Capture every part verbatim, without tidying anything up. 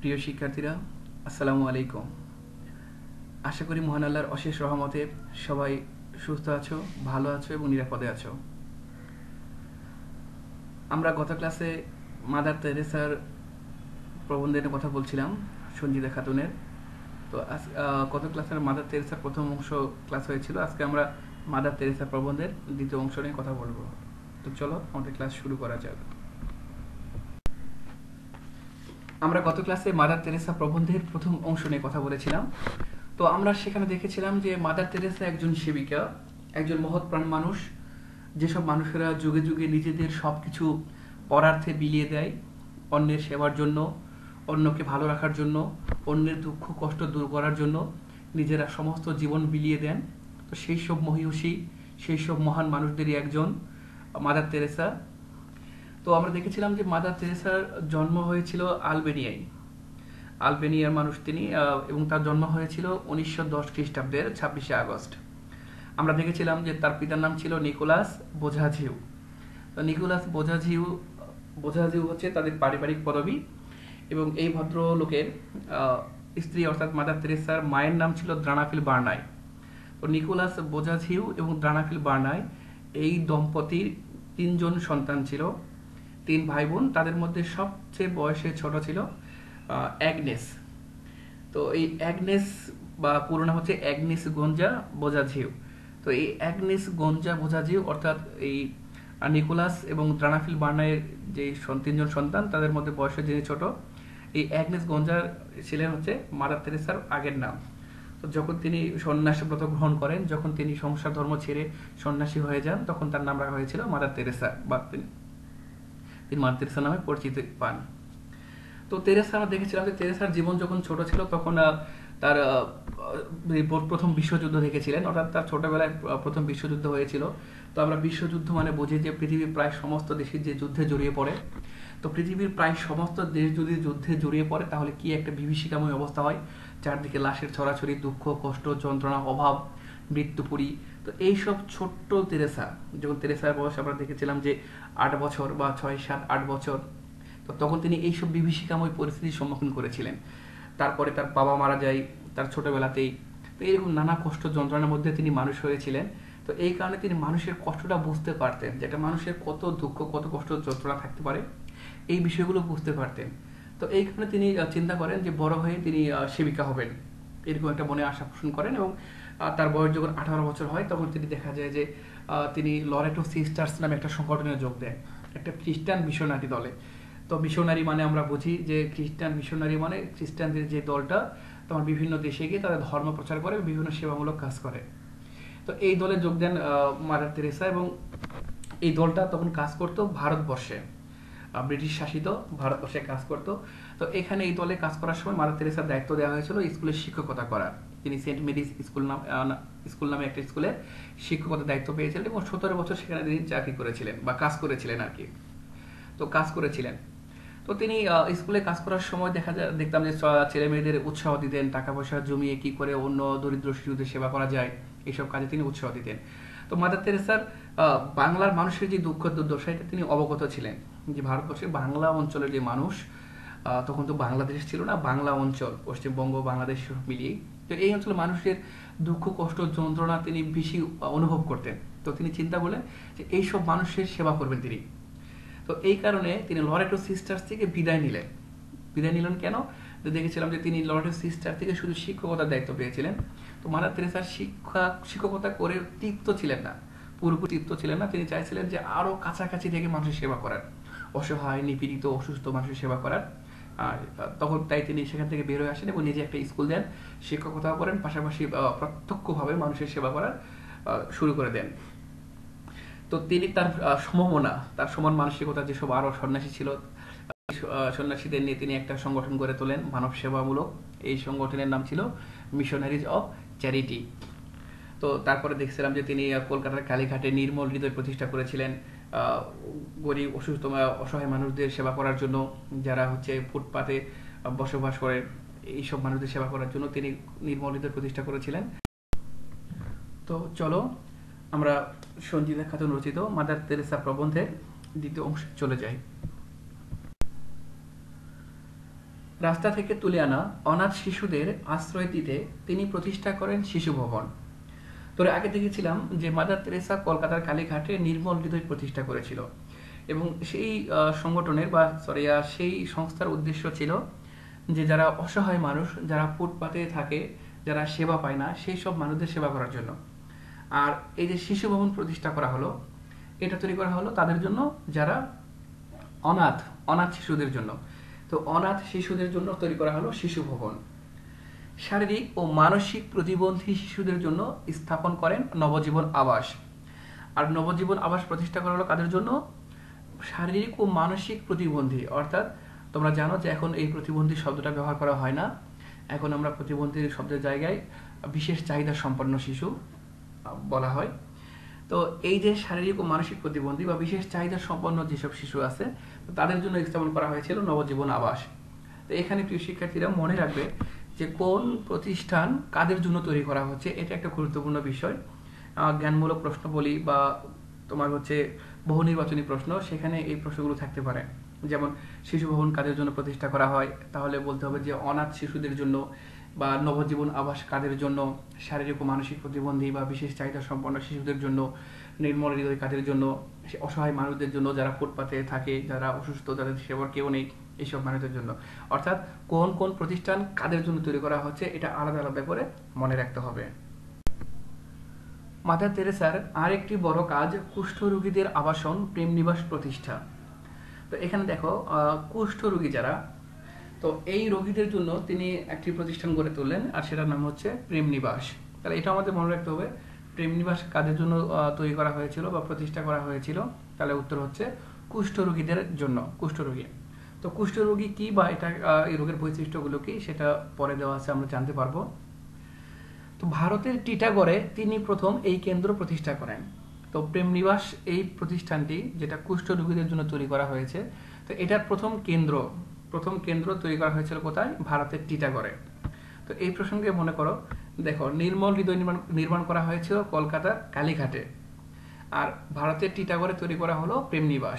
প্রিয় শিক্ষার্থীরা, আসসালামু আলাইকুম। আশা করি মহান আল্লাহর অশেষ রহমতে সবাই সুস্থ আছো, ভালো আছো এবং নিরাপদে আছো। আমরা গত ক্লাসে মাদার তেরেসার প্রবন্ধের কথা বলছিলাম, সঞ্জিদা খাতুনের। তো গত ক্লাসের মাদার তেরেসার প্রথম অংশ ক্লাস হয়েছিল। আজকে আমরা মাদার তেরেসা প্রবন্ধের দ্বিতীয় অংশ নিয়ে কথা বলবো। তো চলো আমাদের ক্লাস শুরু করা যাক। আমরা গত ক্লাসে মাদার তেরেসা প্রবন্ধের প্রথম অংশ নিয়ে কথা বলেছিলাম। তো আমরা সেখানে দেখেছিলাম যে মাদার তেরেসা একজন সেবিকা, একজন মহৎ প্রাণ মানুষ, যেসব মানুষেরা যুগে যুগে নিজেদের সব কিছু পরার্থে বিলিয়ে দেয় অন্যের সেবার জন্য, অন্যকে ভালো রাখার জন্য, অন্যের দুঃখ কষ্ট দূর করার জন্য নিজেরা সমস্ত জীবন বিলিয়ে দেন। তো সেই সব মহিষী, সেই সব মহান মানুষদেরই একজন মাদার তেরেসা। তো আমরা দেখেছিলাম যে মাদার তেরেসার জন্ম হয়েছিল আলবেনিয়ায়। আলবেনিয়ার মানুষ তিনি, এবং তার জন্ম হয়েছিল উনিশশো দশ খ্রিস্টাব্দের ছাব্বিশে আগস্ট। আমরা দেখেছিলাম যে তার পিতার নাম ছিল নিকোলাস বোঝাঝিউ। তো নিকোলাস বোঝাঝিউ বোঝাঝিউ হচ্ছে তাদের পারিবারিক পদবী, এবং এই ভদ্রলোকের স্ত্রী অর্থাৎ মাদার তেরেসার মায়ের নাম ছিল দ্রানাফিল বার্নাই। তো নিকোলাস বোঝাঝিউ এবং দ্রানাফিল বার্নাই এই দম্পতির তিনজন সন্তান ছিল, তিন ভাই বোন। তাদের মধ্যে সবচেয়ে বয়সে ছোট ছিল অ্যাগনেস। তো এই অ্যাগনেস বা পুরো নাম হচ্ছে অ্যাগনেস গঞ্জা বোঝাঝিউ। তো এই অ্যাগনেস গঞ্জা বোঝাঝিউ অর্থাৎ এই নিকোলাস এবং দ্রানাফিল বার্নাইয়ের যে তিনজন সন্তান, তাদের মধ্যে বয়সে যিনি ছোট, এই অ্যাগনেস গঞ্জার ছিলেন হচ্ছে মাদার তেরেসার আগের নাম। তো যখন তিনি সন্ন্যাসী ব্রত গ্রহণ করেন, যখন তিনি সংসার ধর্ম ছেড়ে সন্ন্যাসী হয়ে যান, তখন তার নাম রাখা হয়েছিল মাদার তেরেসা, বা তিনি তিনি মাদার তেরেসা নামে পরিচিতি পান। তো তেরেসা আমরা দেখেছিলাম যে তেরেসার জীবন যখন ছোট ছিল তখন তার প্রথম বিশ্বযুদ্ধ দেখেছিলেন, অর্থাৎ তার ছোটবেলায় প্রথম বিশ্বযুদ্ধ হয়েছিল। তো আমরা বিশ্বযুদ্ধ মানে বুঝি যে পৃথিবীর প্রায় সমস্ত দেশই যে যুদ্ধে জড়িয়ে পড়ে। তো পৃথিবীর প্রায় সমস্ত দেশ যদি যুদ্ধে জড়িয়ে পড়ে তাহলে কি একটা বিভীষিকাময় অবস্থা হয়, চারদিকে লাশের ছড়াছড়ি, দুঃখ কষ্ট যন্ত্রণা অভাব মৃত্যুপুরী। তো এইসব ছোট্ট তেরেসা, যখন তেরেসার বয়স আমরা দেখেছিলাম যে আট বছর বা ছয় সাত আট বছর, তো তখন তিনি এইসব বিভীষিকাময় পরিস্থিতির সম্মুখীন করেছিলেন। তারপরে তার বাবা মারা যায় তার ছোটবেলাতেই। তো এরকম নানা কষ্ট যন্ত্রণার মধ্যে তিনি মানুষ হয়েছিলেন। তো এই কারণে তিনি মানুষের কষ্টটা বুঝতে পারতেন, যেটা মানুষের কত দুঃখ কত কষ্ট যন্ত্রণা থাকতে পারে, এই বিষয়গুলো বুঝতে পারতেন। তো এই কারণে তিনি চিন্তা করেন যে বড় হয়ে তিনি সেবিকা হবেন, এরকম একটা মনে আশা পোষণ করেন। এবং তার বয়স যখন আঠারো বছর হয় তখন তিনি দেখা যায় যে তিনি লরেটো সিস্টার্স নামে একটা সংগঠনে যোগ দেন, একটা খ্রিস্টান মিশনারি দলে। তো মিশনারি মানে আমরা বুঝি যে খ্রিস্টান মিশনারি মানে খ্রিস্টানদের যে দলটা তোমার বিভিন্ন দেশে গিয়ে তাদের ধর্ম প্রচার করে, বিভিন্ন সেবামূলক কাজ করে। তো এই দলে যোগ দেন মাদার তেরেসা, এবং এই দলটা তখন কাজ করতো ভারতবর্ষে, ব্রিটিশ শাসিত ভারতবর্ষে কাজ করতো। তো এখানে এই দলে কাজ করার সময় মাদার তেরেসার দায়িত্ব দেওয়া হয়েছিল স্কুলের শিক্ষকতা করার। তিনি সেন্ট মেরিস স্কুল নাম স্কুল নামে একটা স্কুলে শিক্ষকতার দায়িত্ব পেয়েছিলেন, এবং সতেরো বছর সেখানে তিনি চাকরি করেছিলেন বা কাজ করেছিলেন আর কি। তো কাজ করেছিলেন। তো তিনি স্কুলে কাজ করার সময় দেখা যায় দেখতাম যে ছেলে মেয়েদের উৎসাহ দিতেন, টাকা পয়সা জমিয়ে কি করে অন্য দরিদ্র শিশুদের সেবা করা যায় এইসব কাজে তিনি উৎসাহ দিতেন। তো মাদার তেরেসার বাংলার মানুষের যে দুঃখ দুর্দশা এটা তিনি অবগত ছিলেন, যে ভারতবর্ষের বাংলা অঞ্চলের যে মানুষ, তখন তো বাংলাদেশ ছিল না, বাংলা অঞ্চল পশ্চিমবঙ্গ বাংলাদেশ মিলিয়ে, তো এই অঞ্চলের মানুষের দুঃখ কষ্ট যন্ত্রণা তিনি বেশি অনুভব করতেন। তো তিনি চিন্তা করলেন যে এইসব মানুষের সেবা করবেন তিনি। তো এই কারণে তিনি লরেটো সিস্টার্স থেকে বিদায় নিলেন। বিদায় নিলেন কেন? দেখেছিলাম যে তিনি লরেটো সিস্টার থেকে শুধু শিক্ষকতার দায়িত্ব পেয়েছিলেন। তো মাদার তেরেসা শিক্ষা শিক্ষকতা করে তৃপ্ত ছিলেন না, পুরোপুরি তৃপ্ত ছিলেন না। তিনি চাইছিলেন যে আরো কাছাকাছি থেকে মানুষের সেবা করার, অসহায় নিপীড়িত অসুস্থ মানুষের সেবা করার। আর তখন তাই তিনি সেখান থেকে বের হয়ে আসেন এবং নিজে একটা স্কুল দেন, শিক্ষকতাও করেন, পাশাপাশি প্রত্যক্ষভাবে মানুষের সেবা করার শুরু করে দেন। তো তিনি তার সমমনা, তার সমান মানসিকতা যেসব আরো সন্ন্যাসী ছিল, সন্ন্যাসীদের নিয়ে তিনি একটা সংগঠন গড়ে তোলেন মানব সেবামূলক। এই সংগঠনের নাম ছিল মিশনারিজ অফ চ্যারিটি। তো তারপরে দেখছিলাম যে তিনি কলকাতার কালীঘাটে নির্মল হৃদয় প্রতিষ্ঠা করেছিলেন, গরিব অসুস্থ অসহায় মানুষদের সেবা করার জন্য, যারা হচ্ছে ফুটপাতে বসবাস করেন এইসব মানুষদের সেবা করার জন্য তিনি নির্মল হৃদয় প্রতিষ্ঠা করেছিলেন। তো চলো আমরা সঞ্জিদা খাতুন রচিত মাদার তেরেসা প্রবন্ধের দ্বিতীয় অংশে চলে যাই। রাস্তা থেকে তুলে আনা অনাথ শিশুদের আশ্রয় দিতে তিনি প্রতিষ্ঠা করেন শিশু ভবন। তোর আগে দেখেছিলাম যে মাদার তেরেসা কলকাতার কালীঘাটে নির্মল হৃদয় প্রতিষ্ঠা করেছিল, এবং সেই সংগঠনের বা সরি সেই সংস্থার উদ্দেশ্য ছিল যে যারা অসহায় মানুষ, যারা ফুটপাতে থাকে, যারা সেবা পায় না, সেই সব মানুষদের সেবা করার জন্য। আর এই যে শিশু ভবন প্রতিষ্ঠা করা হলো, এটা তৈরি করা হলো তাদের জন্য যারা অনাথ অনাথ শিশুদের জন্য। তো অনাথ শিশুদের জন্য তৈরি করা হলো শিশু ভবন। শারীরিক ও মানসিক প্রতিবন্ধী শিশুদের জন্য স্থাপন করেন নবজীবন আবাস। আর নবজীবন আবাস প্রতিষ্ঠা করা হলো কাদের জন্য? শারীরিক ও মানসিক প্রতিবন্ধী। অর্থাৎ তোমরা জানো যে এখন এই প্রতিবন্ধী শব্দটা ব্যবহার করা হয় না, এখন আমরা প্রতিবন্ধী শব্দের জায়গায় বিশেষ চাহিদা সম্পন্ন শিশু বলা হয়। তো এই যে শারীরিক ও মানসিক প্রতিবন্ধী বা বিশেষ চাহিদা সম্পন্ন যেসব শিশু আছে তাদের জন্য স্থাপন করা হয়েছিল নবজীবন আবাস। তো এখানে প্রিয় শিক্ষার্থীরা মনে রাখবে যে কোন প্রতিষ্ঠান কাদের জন্য তৈরি করা হচ্ছে, এটা একটা গুরুত্বপূর্ণ বিষয়। জ্ঞানমূলক প্রশ্ন বলি বা তোমার হচ্ছে বহু নির্বাচনী প্রশ্ন, সেখানে এই প্রশ্নগুলো থাকতে পারে। যেমন শিশু ভবন কাদের জন্য প্রতিষ্ঠা করা হয়, তাহলে বলতে হবে যে অনাথ শিশুদের জন্য। বা নবজীবন আবাস কাদের জন্য? শারীরিক ও মানসিক প্রতিবন্ধী বা বিশেষ চাহিদা সম্পন্ন শিশুদের জন্য। নির্মল হৃদয় কাদের জন্য? অসহায় মানুষদের জন্য, যারা ফুটপাতে থাকে, যারা অসুস্থ, যাদের সেবার কেউ নেই, এইসব মানুষদের জন্য। অর্থাৎ কোন কোন প্রতিষ্ঠান কাদের জন্য তৈরি করা হচ্ছে এটা আলাদা আলাদা করে মনে রাখতে হবে। মাদার তেরেসার আরেকটি বড় কাজ কুষ্ঠ রোগীদের আবাসন প্রেম নিবাস প্রতিষ্ঠা। তো এখানে দেখো কুষ্ঠ রোগী যারা, তো এই রোগীদের জন্য তিনি একটি প্রতিষ্ঠান গড়ে তুললেন, আর সেটার নাম হচ্ছে প্রেম নিবাস। তাহলে এটা আমাদের মনে রাখতে হবে, প্রেম নিবাস কাদের জন্য তৈরি করা হয়েছিল বা প্রতিষ্ঠা করা হয়েছিল? তাহলে উত্তর হচ্ছে কুষ্ঠ রোগীদের জন্য। কুষ্ঠ রোগী, তো কুষ্ঠ রোগী কি বা এটা এই রোগের বৈশিষ্ট্যগুলো কি সেটা পরে দেওয়া আছে, আমরা জানতে পারবো। তো ভারতের টিটাগড়ে তিনি প্রথম এই কেন্দ্র প্রতিষ্ঠা করেন। তো প্রেম নিবাস এই প্রতিষ্ঠানটি যেটা কুষ্ঠ রোগীদের জন্য তৈরি করা হয়েছে, তো এটার প্রথম কেন্দ্র প্রথম কেন্দ্র তৈরি করা হয়েছিল কোথায়? ভারতের টিটাগড়ে। তো এই প্রসঙ্গে মনে করো, দেখো নির্মল হৃদয় নির্মাণ নির্মাণ করা হয়েছিল কলকাতার কালীঘাটে, আর ভারতের টিটাগড়ে তৈরি করা হলো প্রেম নিবাস।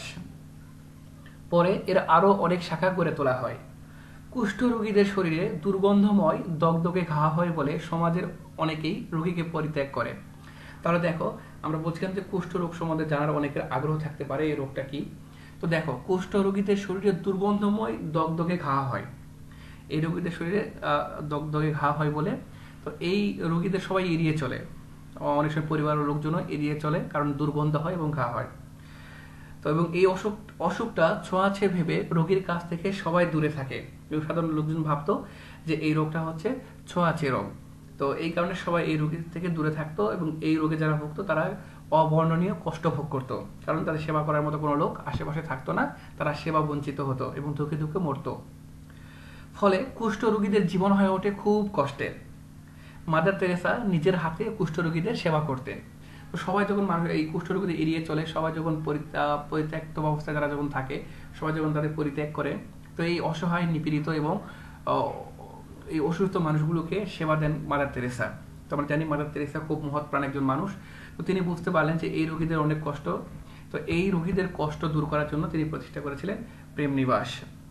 পরে এর আরো অনেক শাখা গড়ে তোলা হয়। কুষ্ঠ রোগীদের শরীরে দুর্গন্ধময় দগদগে ঘা হয় বলে সমাজের অনেকেই রোগীকে পরিত্যাগ করে। তাহলে দেখো, আমরা বলছিলাম যে কুষ্ঠ রোগ সম্বন্ধে জানার অনেকের আগ্রহ থাকতে পারে, এই রোগটা কি। তো দেখো, কুষ্ঠ রোগীদের শরীরে দুর্গন্ধময় দগদগে ঘা হয়। এই রোগীদের শরীরে দগদগে ঘা হয় বলে তো এই রোগীদের সবাই এড়িয়ে চলে, অনেক সময় পরিবারের লোকজনও এড়িয়ে চলে, কারণ দুর্গন্ধ হয় এবং ঘা হয়। তো এবং এই অসুখ অসুখটা ছোঁয়াছে ভেবে রোগীর কাছ থেকে সবাই দূরে থাকে, এবং সাধারণ লোকজন ভাবতো যে এই রোগটা হচ্ছে ছোঁয়াচে রোগ। তো এই কারণে সবাই এই রোগীর থেকে দূরে থাকতো, এবং এই রোগে যারা ভুগতো তারা অবর্ণনীয় কষ্ট ভোগ করতো, কারণ তাদের সেবা করার মতো কোনো লোক আশেপাশে থাকতো না, তারা সেবা বঞ্চিত হতো এবং দুঃখে দুঃখে মরতো। ফলে কুষ্ঠ রোগীদের জীবন হয়ে ওঠে খুব কষ্টের। মাদার তেরেসা নিজের হাতে কুষ্ঠ রোগীদের সেবা করতেন। তো সবাই যখন মানুষ এই কুষ্ঠ রোগীদের এড়িয়ে চলে, সবাই যখন পরিত্যক্ত অবস্থায় যারা যখন থাকে, সবাই যখন তাদের পরিত্যাগ করে, তো এই অসহায়, নিপীড়িত এবং এই অসুস্থ মানুষগুলোকে সেবা দেন মাদার তেরেসা। তো আমরা জানি মাদার তেরেসা খুব মহৎ প্রাণ একজন মানুষ। তো তিনি বুঝতে পারলেন যে এই রোগীদের অনেক কষ্ট, তো এই রোগীদের কষ্ট দূর করার জন্য তিনি প্রতিষ্ঠা করেছিলেন প্রেম নিবাস।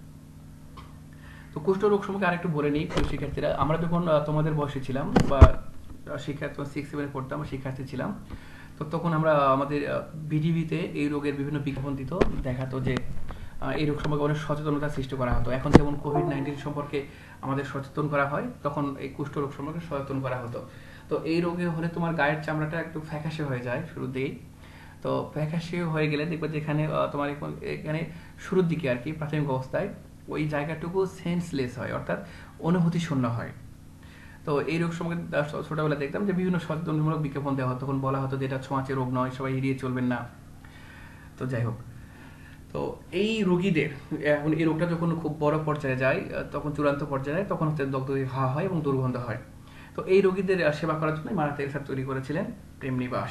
তো কুষ্ঠ রোগ সম্পর্কে আরেকটু বলে নিই প্রিয় শিক্ষার্থীরা। আমরা যখন তোমাদের বয়সে ছিলাম বা শিক্ষার্থী সিক্স সেভেনে পড়তাম, শিক্ষার্থী ছিলাম, তো তখন আমরা আমাদের বিডিভিতে এই রোগের বিভিন্ন বিজ্ঞাপন দিত, দেখাতো যে এই রোগ সম্পর্কে অনেক সচেতনতা সৃষ্টি করা হতো। এখন যেমন কোভিড নাইন্টিন সম্পর্কে আমাদের সচেতন করা হয়, তখন এই কুষ্ঠ রোগ সম্পর্কে সচেতন করা হতো। তো এই রোগে হলে তোমার গায়ের চামড়াটা একটু ফ্যাকাশে হয়ে যায় শুরুতেই। তো ফ্যাকাশে হয়ে গেলে দেখবে যে এখানে তোমার এখানে শুরুর দিকে আর কি প্রাথমিক অবস্থায় ওই জায়গাটুকু সেন্সলেস হয়, অর্থাৎ অনুভূতি শূন্য হয়। তো এই রোগ সম্পর্কে ছোটবেলা দেখতাম যে বিভিন্ন সচেতনমূলক বিজ্ঞাপন দেওয়া হতো, তখন বলা হতো যে এটা ছোঁয়াচে রোগ নয়, সবাই এড়িয়ে চলবেন না। তো যাই হোক, তো এই রোগীদের এখন এই রোগটা যখন খুব বড় পর্যায়ে যায়, তখন চূড়ান্ত পর্যায়ে যায়, তখন হচ্ছে দগদগে ঘা হয় এবং দুর্গন্ধ হয়। তো এই রোগীদের সেবা করার জন্য মাদার তেরেসা তৈরি করেছিলেন প্রেম নিবাস।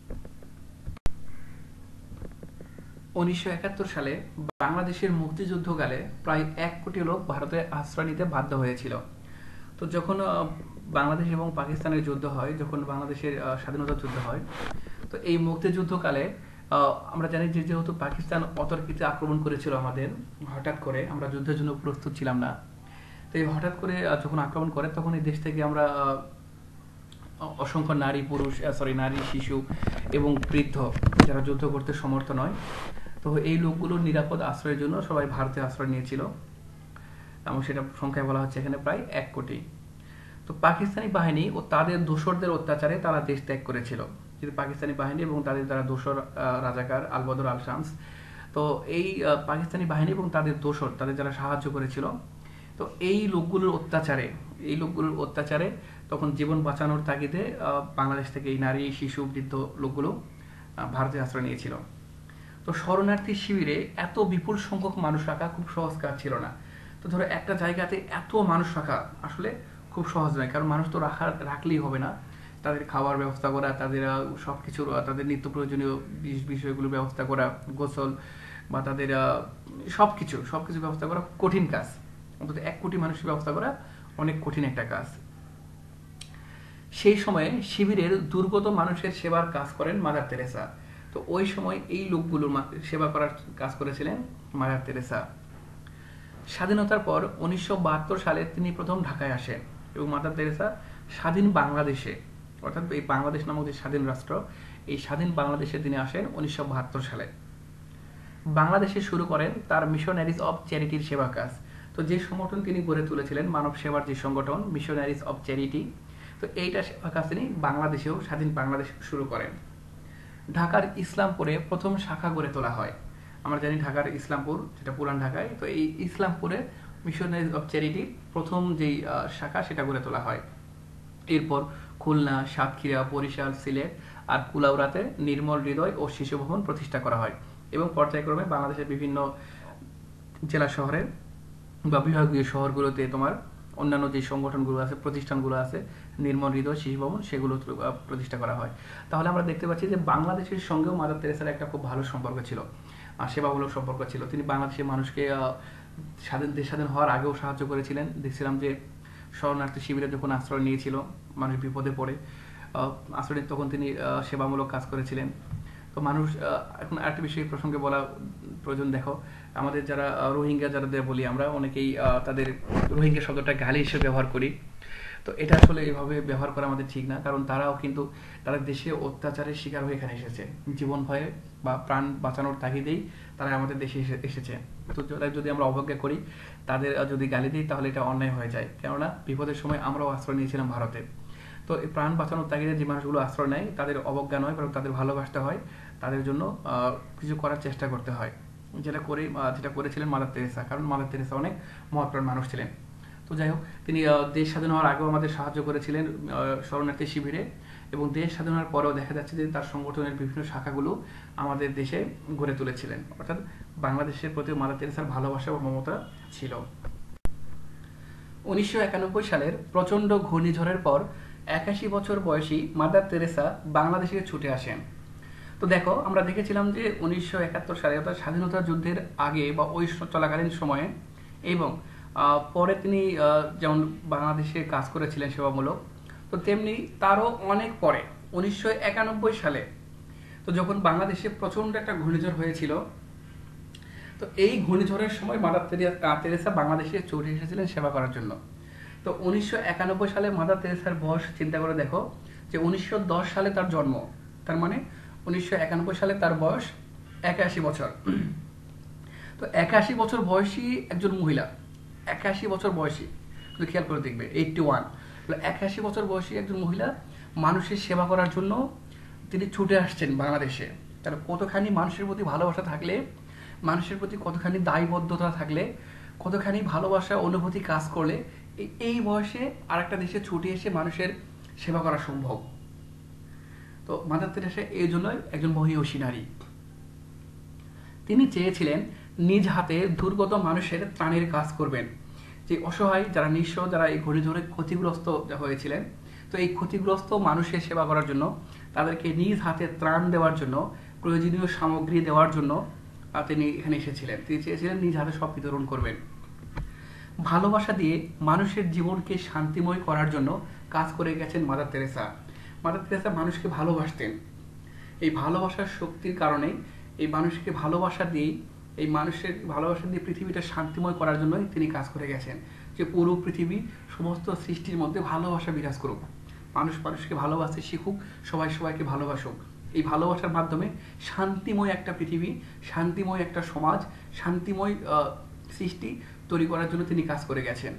উনিশশো একাত্তর সালে বাংলাদেশের মুক্তিযুদ্ধকালে প্রায় এক কোটি লোক ভারতে আশ্রয় নিতে বাধ্য হয়েছিল। তো যখন বাংলাদেশ এবং পাকিস্তানের যুদ্ধ হয়, যখন বাংলাদেশের স্বাধীনতা যুদ্ধ হয়, তো এই মুক্তিযুদ্ধকালে আমরা জানি যে যেহেতু পাকিস্তান অতর্কিতে আক্রমণ করেছিল আমাদের, হঠাৎ করে আমরা যুদ্ধের জন্য প্রস্তুত ছিলাম না, তো এই হঠাৎ করে আহ, যখন আক্রমণ করে তখন এই দেশ থেকে আমরা আহ, অসংখ্য নারী পুরুষ সরি নারী শিশু এবং বৃদ্ধ যারা যুদ্ধ করতে সমর্থ নয়, তো এই লোকগুলোর নিরাপদ আশ্রয়ের জন্য সবাই ভারতে আশ্রয় নিয়েছিল এবং সেটা সংখ্যায় বলা হচ্ছে এখানে প্রায় এক কোটি। তো পাকিস্তানি বাহিনী ও তাদের দোসরদের অত্যাচারে তারা দেশ ত্যাগ করেছিল। কিন্তু পাকিস্তানি বাহিনী এবং তাদের যারা দোসর আহ, রাজাকার আলবদর আল শামস, তো এই আহ, পাকিস্তানি বাহিনী এবং তাদের দোসর তাদের যারা সাহায্য করেছিল, তো এই লোকগুলোর অত্যাচারে এই লোকগুলোর অত্যাচারে তখন জীবন বাঁচানোর তাগিদে আহ, বাংলাদেশ থেকে এই নারী শিশু বৃদ্ধ লোকগুলো আহ, ভারতে আশ্রয় নিয়েছিল। তো শরণার্থী শিবিরে এত বিপুল সংখ্যক মানুষ রাখা খুব সহজ কাজ ছিল না। তো ধরো একটা জায়গাতে এত মানুষ রাখা আসলে খুব সহজ নয়, কারণ মানুষ তো রাখা রাখলেই হবে না, তাদের খাওয়ার ব্যবস্থা করা, তাদের আহ, সবকিছুর আহ, তাদের নিত্য প্রয়োজনীয় বিষ- বিষয়গুলোর ব্যবস্থা করা, গোসল বা তাদের আহ, সবকিছু সবকিছু ব্যবস্থা করা কঠিন কাজ। অন্তত এক কোটি মানুষের ব্যবস্থা করা অনেক কঠিন একটা কাজ। সেই সময়ে শিবিরের দুর্গত মানুষের সেবার কাজ করেন মাদার তেরেসা। তো ওই সময় এই লোকগুলোর মা- সেবা করার কাজ করেছিলেন মাদার তেরেসা। স্বাধীনতার পর উনিশশো বাহাত্তর সালে তিনি প্রথম ঢাকায় আসেন এবং মাদার তেরেসা স্বাধীন বাংলাদেশে, অর্থাৎ এই বাংলাদেশ নামক যে স্বাধীন রাষ্ট্র, এই স্বাধীন বাংলাদেশে তিনি আসেন উনিশশো বাহাত্তর সালে। বাংলাদেশে শুরু করেন তার মিশনারিজ অব চ্যারিটির সেবা কাজ। তো যে সংগঠন তিনি গড়ে তুলেছিলেন, মানব সেবার যে সংগঠন মিশনারিজ অব চ্যারিটি, তো এইটা সেবা কাজ তিনি বাংলাদেশেও স্বাধীন বাংলাদেশ শুরু করেন। ঢাকার ইসলামপুরে প্রথম শাখা গড়ে তোলা হয়। আমরা জানি ঢাকার ইসলামপুর যেটা পুরান ঢাকায়, তো এই ইসলামপুরে মিশনারিজ অব চ্যারিটির প্রথম যেই আহ, শাখা সেটা গড়ে তোলা হয়। এরপর খুলনা, সাতক্ষীরা, বরিশাল, সিলেট আর কুলাউড়াতে নির্মল হৃদয় ও শিশু ভবন প্রতিষ্ঠা করা হয় এবং পর্যায়ক্রমে বাংলাদেশের বিভিন্ন জেলা শহরে বা বিভাগীয় শহরগুলোতে তোমার অন্যান্য যে সংগঠনগুলো আছে, প্রতিষ্ঠানগুলো আছে, নির্মল হৃদয়, শিশু ভবন, সেগুলো আহ, প্রতিষ্ঠা করা হয়। তাহলে আমরা দেখতে পাচ্ছি যে বাংলাদেশের সঙ্গেও মাদার তেরেসার একটা খুব ভালো সম্পর্ক ছিল, আর সেবামূলক সম্পর্ক ছিল। তিনি বাংলাদেশের মানুষকে আহ, স্বাধীন দেশ স্বাধীন হওয়ার আগেও সাহায্য করেছিলেন। দেখছিলাম যে শরণার্থী শিবিরে যখন আশ্রয় নিয়েছিল, মানুষ বিপদে পড়ে আহ, আশ্রয় নিয়ে তখন তিনি আহ, সেবামূলক কাজ করেছিলেন। তো মানুষ আহ, এখন আরেকটা বিষয় প্রসঙ্গে বলা প্রয়োজন। দেখো, আমাদের যারা আহ, রোহিঙ্গা যারা বলি আমরা, অনেকেই আহ, তাদের রোহিঙ্গা শব্দটা গালি হিসেবে ব্যবহার করি। তো এটা আসলে এভাবে ব্যবহার করা আমাদের ঠিক না, কারণ তারাও কিন্তু তারা দেশে অত্যাচারের শিকার হয়ে এখানে এসেছে, জীবন ভয়ে বা প্রাণ বাঁচানোর তাগিদেই তারা আমাদের দেশে এসে- এসেছে। তো যারা যদি আমরা অবজ্ঞা করি, তাদের আহ, যদি গালি দিই, তাহলে এটা অন্যায় হয়ে যায়। কেননা বিপদের সময় আমরাও আশ্রয় নিয়েছিলাম ভারতে। তো এই প্রাণ বাঁচানোর তাগিদে যে মানুষগুলো আশ্রয় নেয়, তাদের অবজ্ঞা নয়, বরং তাদের ভালোবাসতে হয়, তাদের জন্য আহ, কিছু করার চেষ্টা করতে হয়, যেটা করে আহ, যেটা করেছিলেন মাদার তেরেসা, কারণ মাদার তেরেসা অনেক মহাপ্রাণ মানুষ ছিলেন। তো যাই হোক, তিনি আহ, দেশ স্বাধীন হওয়ার আগেও আমাদের সাহায্য করেছিলেন আহ, শরণার্থী শিবিরে, এবং দেশ স্বাধীন হওয়ার পরেও দেখা যাচ্ছে যে তার সংগঠনের বিভিন্ন শাখাগুলো আমাদের দেশে গড়ে তুলেছিলেন। অর্থাৎ বাংলাদেশের প্রতি মাদার তেরেসার ভালোবাসা ও মমতা ছিল। উনিশশো একানব্বই সালের প্রচণ্ড ঘূর্ণিঝড়ের পর একাশি বছর বয়সী মাদার তেরেসা বাংলাদেশে ছুটে আসেন। তো দেখো, আমরা দেখেছিলাম যে উনিশশো একাত্তর সালে অর্থাৎ স্বাধীনতা যুদ্ধের আগে বা ওই স- চলাকালীন সময়ে এবং আহ, পরে তিনি আহ, যেমন বাংলাদেশে কাজ করেছিলেন সেবামূলক, তো তেমনি তারও অনেক পরে উনিশশো একানব্বই সালে, তো যখন বাংলাদেশে প্রচণ্ড একটা ঘূর্ণিঝড় হয়েছিল, তো এই ঘূর্ণিঝড়ের সময় মাদার তেরে- আহ, তেরেসা বাংলাদেশে চলে এসেছিলেন সেবা করার জন্য। তো উনিশশো একানব্বই সালে মাদার তেরেসার বয়স চিন্তা করে দেখো, যে উনিশশো দশ সালে তার জন্ম, তার মানে উনিশশো একানব্বই সালে তার বয়স একাশি বছর। তো একাশি বছর বয়সী একজন মহিলা, একাশি বছর বয়সী, তুমি খেয়াল করে দেখবে, এইটটি ওয়ান, একাশি বছর বয়সী একজন মহিলা মানুষের সেবা করার জন্য তিনি ছুটে আসছেন বাংলাদেশে। তাহলে কতখানি মানুষের প্রতি ভালোবাসা থাকলে, মানুষের প্রতি কতখানি দায়বদ্ধতা থাকলে, কতখানি ভালোবাসা অনুভূতি কাজ করলে এই- এই বয়সে আরেকটা দেশে ছুটে এসে মানুষের সেবা করা সম্ভব। তো মাদার তেরেসা এই জন্যই একজন মহিয়সী নারী। তিনি চেয়েছিলেন নিজ হাতে দুর্গত মানুষের ত্রাণের কাজ করবেন, যে অসহায় যারা নিঃস্ব, যারা এই ঘূর্ণিঝড়ে ক্ষতিগ্রস্ত যা হয়েছিলেন, তো এই ক্ষতিগ্রস্ত মানুষের সেবা করার জন্য, তাদেরকে নিজ হাতে ত্রাণ দেওয়ার জন্য, প্রয়োজনীয় সামগ্রী দেওয়ার জন্য আহ, তিনি এখানে এসেছিলেন। তিনি চেয়েছিলেন নিজ হাতে সব বিতরণ করবেন। ভালোবাসা দিয়ে মানুষের জীবনকে শান্তিময় করার জন্য কাজ করে গেছেন মাদার তেরেসা। মাদার তেরেসা মানুষকে ভালোবাসতেন। এই ভালোবাসার শক্তির কারণে, এই মানুষকে ভালোবাসা দিয়েই এই মানুষের ভালোবাসা দিয়ে পৃথিবীটা শান্তিময় করার জন্যই তিনি কাজ করে গেছেন, যে পুরো পৃথিবী সমস্ত সৃষ্টির মধ্যে ভালোবাসা বিরাজ করুক, মানুষ মানুষকে ভালোবাসতে শিখুক, সবাই সবাইকে ভালোবাসুক। এই ভালোবাসার মাধ্যমে শান্তিময় একটা পৃথিবী, শান্তিময় একটা সমাজ, শান্তিময় সৃষ্টি তৈরি করার জন্য তিনি কাজ করে গেছেন।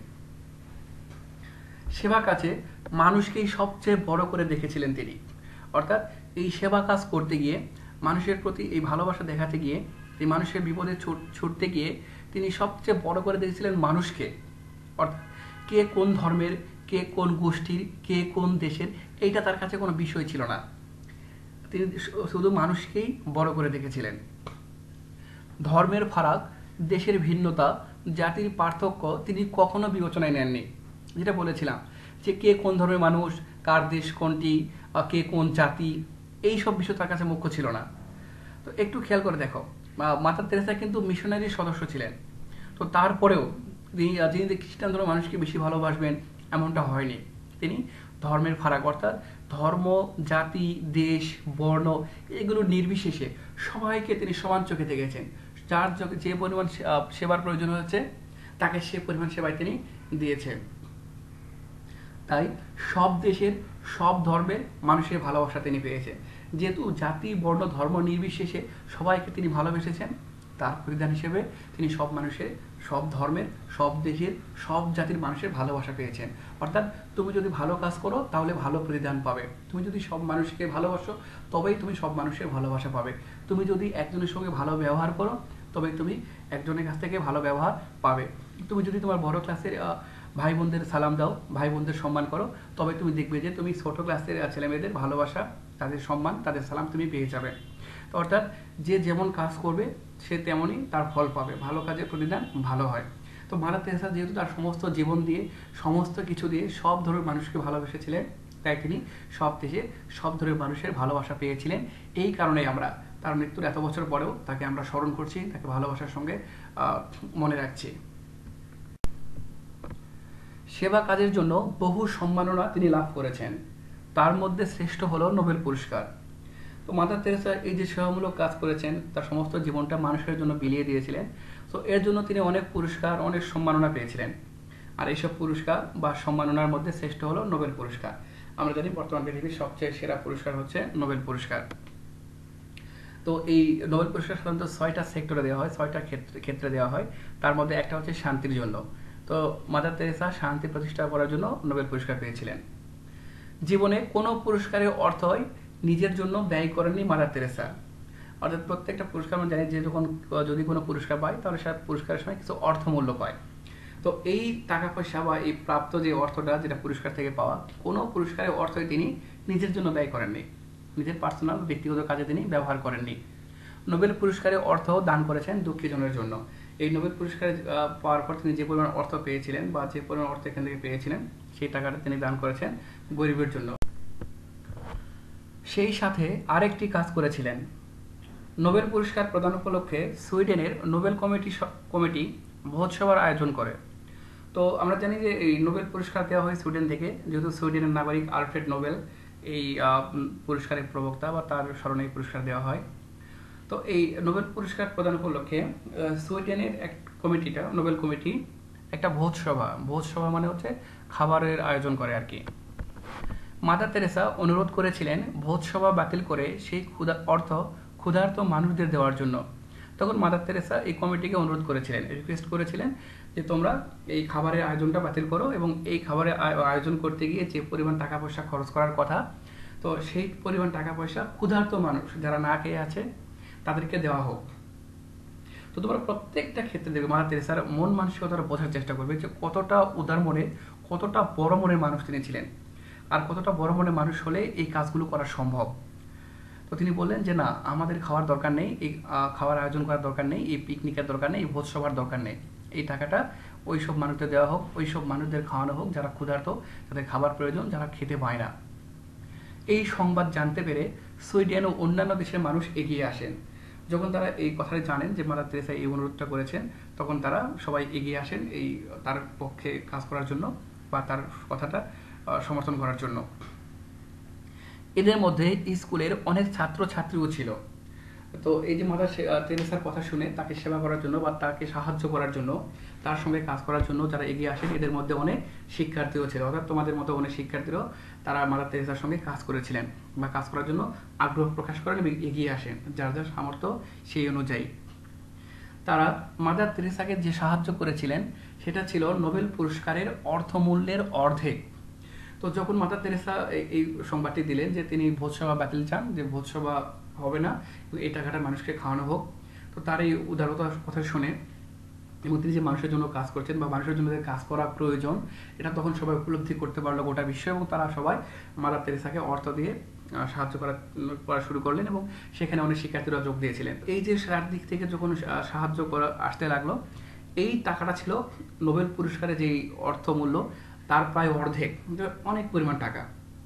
সেবা কাজে মানুষকেই সবচেয়ে বড় করে দেখেছিলেন তিনি, অর্থাৎ এই সেবা কাজ করতে গিয়ে, মানুষের প্রতি এই ভালোবাসা দেখাতে গিয়ে, এই মানুষের বিপদে ছুটতে গিয়ে তিনি সবচেয়ে বড় করে দেখেছিলেন মানুষকে। অর্থাৎ কে কোন ধর্মের, কে কোন গোষ্ঠীর, কে কোন দেশের, এইটা তার কাছে কোনো বিষয় ছিল না। তিনি শুধু মানুষকেই বড় করে দেখেছিলেন। ধর্মের ফারাক, দেশের ভিন্নতা, জাতির পার্থক্য তিনি কখনো বিবেচনায় নেননি। যেটা বলেছিলাম যে কে কোন ধর্মের মানুষ, কার দেশ কোনটি, কে কোন জাতি, এই সব বিষয় তার কাছে মুখ্য ছিল না। তো একটু খেয়াল করে দেখো, মাদার তেরেসা কিন্তু মিশনারির সদস্য ছিলেন, তো তারপরেও তিনি যিনি খ্রিস্টান ধর্মের মানুষকে বেশি ভালোবাসবেন এমনটা হয়নি। তিনি ধর্মের ফারাক, অর্থাৎ ধর্ম, জাতি, দেশ, বর্ণ এগুলো নির্বিশেষে সবাইকে তিনি সমান চোখে দেখেছেন। যার যে পরিমাণ সেবার প্রয়োজন হয়েছে তাকে সে পরিমাণ সেবায় তিনি দিয়েছেন। তাই সব দেশের, সব ধর্মের মানুষের ভালোবাসা তিনি পেয়েছেন। যেহেতু জাতি, বর্ণ, ধর্ম নির্বিশেষে সবাইকে তিনি ভালোবেসেছেন, তার পরিধান হিসেবে তিনি সব মানুষের, সব ধর্মের, সব দেশের, সব জাতির মানুষের ভালোবাসা পেয়েছেন। অর্থাৎ তুমি যদি ভালো কাজ করো তাহলে ভালো পরিধান পাবে, তুমি যদি সব মানুষকে ভালোবাসো তবেই তুমি সব মানুষের ভালোবাসা পাবে, তুমি যদি একজনের সঙ্গে ভালো ব্যবহার করো তবেই তুমি একজনের কাছ থেকে ভালো ব্যবহার পাবে, তুমি যদি তোমার বড় ক্লাসের ভাই বোনদের সালাম দাও, ভাই বোনদের সম্মান করো, তবে তুমি দেখবে যে তুমি ছোট ক্লাসের ছেলেমেয়েদের ভালোবাসা, তাদের সম্মান, তাদের সালাম তুমি পেয়ে যাবে। তো অর্থাৎ যে যেমন কাজ করবে সে তেমনই তার ফল পাবে, ভালো কাজের প্রতিদান ভালো হয়। তো মাদার তেরেসা যেহেতু তার সমস্ত জীবন দিয়ে, সমস্ত কিছু দিয়ে সব ধরনের মানুষকে ভালোবেসেছিলেন, তাই তিনি সব দেশে সব ধরনের মানুষের ভালোবাসা পেয়েছিলেন। এই কারণে আমরা তার মৃত্যুর এত বছর পরেও তাকে আমরা স্মরণ করছি, তাকে ভালোবাসার সঙ্গে মনে রাখছি। সেবা কাজের জন্য বহু সম্মাননা তিনি লাভ করেছেন, তার মধ্যে শ্রেষ্ঠ হলো নোবেল পুরস্কার। তো মাদার তেরেসা এই যে সেবামূলক কাজ করেছেন, তার সমস্ত জীবনটা মানুষের জন্য বিলিয়ে দিয়েছিলেন, তো এর জন্য তিনি অনেক পুরস্কার, অনেক সম্মাননা পেয়েছিলেন। আর এইসব পুরস্কার বা সম্মাননার মধ্যে শ্রেষ্ঠ হলো নোবেল পুরস্কার। আমরা জানি বর্তমান পৃথিবীর সবচেয়ে সেরা পুরস্কার হচ্ছে নোবেল পুরস্কার। তো এই নোবেল পুরস্কার সাধারণত ছয়টা সেক্টরে দেওয়া হয়, ছয়টা ক্ষেত্রে ক্ষেত্রে দেওয়া হয়। তার মধ্যে একটা হচ্ছে শান্তির জন্য। তো মাদার তেরেসা শান্তি প্রতিষ্ঠা করার জন্য নোবেল পুরস্কার পেয়েছিলেন। জীবনে কোনো পুরস্কারের অর্থই নিজের জন্য ব্যয় করেননি মাদার তেরেসা। অর্থাৎ প্রত্যেকটা পুরস্কার আমরা জানি যে যখন যদি কোনো পুরস্কার পায় তাহলে সে পুরস্কারের সময় কিছু অর্থমূল্য পায়। তো এই টাকা পয়সা বা এই প্রাপ্ত যে অর্থটা, যেটা পুরস্কার থেকে পাওয়া, কোনো পুরস্কারের অর্থই তিনি নিজের জন্য ব্যয় করেননি, নিজের পার্সোনাল ব্যক্তিগত কাজে তিনি ব্যবহার করেননি। নোবেল পুরস্কারের অর্থ দান করেছেন দুঃখীজনের জন্য। এই নোবেল পুরস্কার পাওয়ার পর তিনি যে পরিমাণ অর্থ পেয়েছিলেন বা যে পরিমাণ অর্থ এখান থেকে পেয়েছিলেন সেই টাকাটা তিনি দান করেছেন গরিবের জন্য। সেই সাথে আরেকটি কাজ করেছিলেন। নোবেল পুরস্কার প্রদান উপলক্ষে সুইডেনের নোবেল কমিটি কমিটি ভোজসভার আয়োজন করে। তো আমরা জানি যে এই নোবেল পুরস্কার দেওয়া হয় সুইডেন থেকে, যেহেতু সুইডেনের নাগরিক আলফ্রেড নোবেল এই পুরস্কারের প্রবক্তা বা তার স্মরণে এই পুরস্কার দেওয়া হয়। তো এই নোবেল পুরস্কার প্রদান উপলক্ষে সুইডেনের এক কমিটিটা, নোবেল কমিটি একটা ভোজসভা, ভোজসভা মানে হচ্ছে খাবারের আয়োজন করে আর কি। মাদার তেরেসা অনুরোধ করেছিলেন ভোজসভা বাতিল করে সেই ক্ষুধা অর্থ ক্ষুধার্ত মানুষদের দেওয়ার জন্য। তখন মাদার তেরেসা এই কমিটিকে অনুরোধ করেছিলেন, রিকোয়েস্ট করেছিলেন যে তোমরা এই খাবারের আয়োজনটা বাতিল করো এবং এই খাবারের আয়োজন করতে গিয়ে যে পরিমাণ টাকা পয়সা খরচ করার কথা, তো সেই পরিমাণ টাকা পয়সা ক্ষুধার্ত মানুষ যারা না খেয়ে আছে তাদেরকে দেওয়া হোক। তো তোমরা প্রত্যেকটা ক্ষেত্রে দেখবে মাদার তেরেসার মন মানসিকতাটা বোঝার চেষ্টা করবে যে কতটা উদার মনে, কতটা বড় মনের মানুষ তিনি ছিলেন, আর কতটা বড় মনের মানুষ হলে এই কাজগুলো করা সম্ভব। তো তিনি বললেন যে না, আমাদের খাওয়ার দরকার নেই, এই খাওয়ার আয়োজন করার দরকার নেই, এই পিকনিকের দরকার নেই, এই ভোজসভার দরকার নেই, এই টাকাটা ওই সব মানুষদের দেওয়া হোক, ওই সব মানুষদের খাওয়ানো হোক যারা ক্ষুধার্ত, যাদের খাবার প্রয়োজন, যারা খেতে পায় না। এই সংবাদ জানতে পেরে সুইডেন ও অন্যান্য দেশের মানুষ এগিয়ে আসেন। যখন তারা এই কথাটা জানেন যে মাদার তেরেসা এই অনুরোধটা করেছেন, তখন তারা সবাই এগিয়ে আসেন এই তার পক্ষে কাজ করার জন্য বা তার কথাটা সমর্থন করার জন্য। এদের মধ্যে স্কুলের অনেক ছাত্র ছাত্রীও ছিল তো এই যে মাদার তেরেসার কথা শুনে তাকে সেবা করার জন্য বা তাকে সাহায্য করার জন্য, তার সঙ্গে কাজ করার জন্য যারা এগিয়ে আসেন, এদের মধ্যে অনেক শিক্ষার্থীও ছিল, অর্থাৎ তোমাদের মতো অনেক শিক্ষার্থীরাও তারা মাদার তেরেসার সঙ্গে কাজ করেছিলেন বা কাজ করার জন্য আগ্রহ প্রকাশ করেন এবং এগিয়ে আসেন যার যার সামর্থ্য সেই অনুযায়ী। তারা মাদার তেরেসাকে যে সাহায্য করেছিলেন সেটা ছিল নোবেল পুরস্কারের অর্থমূল্যের অর্ধেক। তো যখন মাদার তেরেসা এই সংবাদটি দিলেন যে তিনি ভোজসভা বাতিল চান, যে ভোজসভা হবে না, এই টাকাটা মানুষকে খাওয়ানো হোক, তো তার এই উদারতার কথা শুনে এবং তিনি যে মানুষের জন্য কাজ করছেন বা মানুষের জন্য কাজ করা প্রয়োজন, এটা তখন সবাই উপলব্ধি করতে পারলো গোটা বিশ্ব, এবং তারা সবাই মাদার তেরেসাকে অর্থ দিয়ে সাহায্য করা করা শুরু করলেন এবং সেখানে অনেক শিক্ষার্থীরা যোগ দিয়েছিলেন। এই যে চারদিক থেকে যখন সাহায্য করা আসতে লাগলো, এই টাকাটা ছিল নোবেল পুরস্কারের যেই অর্থমূল্য তার প্রায় অর্ধেক, অনেক পরিমাণ টাকা।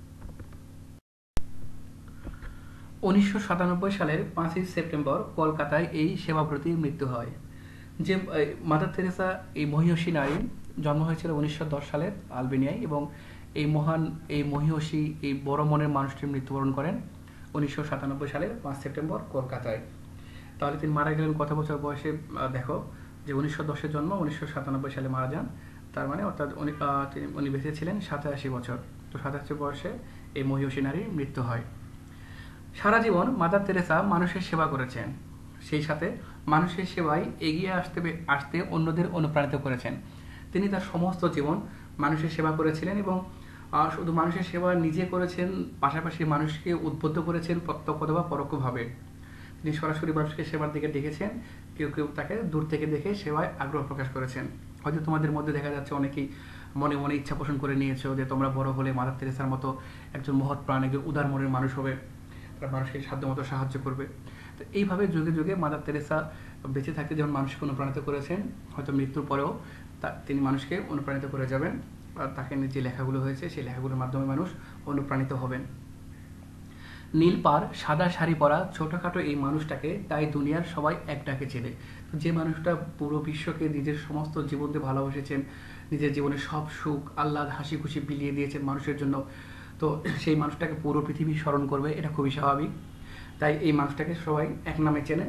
উনিশশো সাতানব্বই সালের পাঁচই সেপ্টেম্বর কলকাতায় এই সেবাব্রতীর মৃত্যু হয়। যে মাদার তেরেসা এই মহিয়সী নারী, জন্ম হয়েছিল উনিশশো দশ সালের আলবেনিয়ায়, এবং এই মহান এই মহিয়সী এই বড় মনের মানুষটি মৃত্যুবরণ করেন উনিশশো সাতানব্বই সালের পাঁচ সেপ্টেম্বর কলকাতায়। তাহলে তিনি মারা গেলেন কত বছর বয়সে? দেখো যে উনিশশো দশের জন্ম, উনিশশো সাতানব্বই সালে মারা যান, তার মানে অর্থাৎ উনি তিনি উনি বেঁচে ছিলেন সাতাশি বছর। তো সাতাশি বয়সে এই মহিয়সী নারীর মৃত্যু হয়। সারা জীবন মাদার তেরেসা মানুষের সেবা করেছেন, সেই সাথে মানুষের সেবায় এগিয়ে আসতে আসতে অন্যদের অনুপ্রাণিত করেছেন। তিনি তার সমস্ত জীবন মানুষের সেবা করেছিলেন এবং শুধু মানুষের সেবা নিজে করেছেন, পাশাপাশি মানুষকে উদ্বুদ্ধ করেছেন প্রত্যক্ষ বা পরোক্ষভাবে। তিনি সরাসরি মানুষকে সেবার দিকে ডেকেছেন, কেউ কেউ তাকে দূর থেকে দেখে সেবায় আগ্রহ প্রকাশ করেছেন। হয়তো তোমাদের মধ্যে দেখা যাচ্ছে অনেকেই মনে মনে ইচ্ছা পোষণ করে নিয়েছো যে তোমরা বড় হলে মাদার তেরেসার মতো একজন মহৎ প্রাণ, একজন উদার মনের মানুষ হবে, তারা মানুষকে সাধ্যমতো সাহায্য করবে। তো এইভাবে যুগে যুগে মাদার তেরেসা বেঁচে থাকতে যেমন মানুষকে অনুপ্রাণিত করেছেন, হয়তো মৃত্যুর পরেও তা তিনি মানুষকে অনুপ্রাণিত করে যাবেন। আর তাকে যে লেখাগুলো হয়েছে সেই লেখাগুলোর মাধ্যমে মানুষ অনুপ্রাণিত হবেন। নীল পাড় সাদা শাড়ি পরা ছোটখাটো এই মানুষটাকে তাই দুনিয়ার সবাই এক ডাকে চেনে। তো যে মানুষটা পুরো বিশ্বকে নিজের সমস্ত জীবন দিয়ে ভালোবেসেছেন, নিজের জীবনের সব সুখ আহ্লাদ হাসি খুশি বিলিয়ে দিয়েছেন মানুষের জন্য, তো সেই মানুষটাকে পুরো পৃথিবী স্মরণ করবে, এটা খুবই স্বাভাবিক। তাই এই মানুষটাকে সবাই এক নামে চেনে।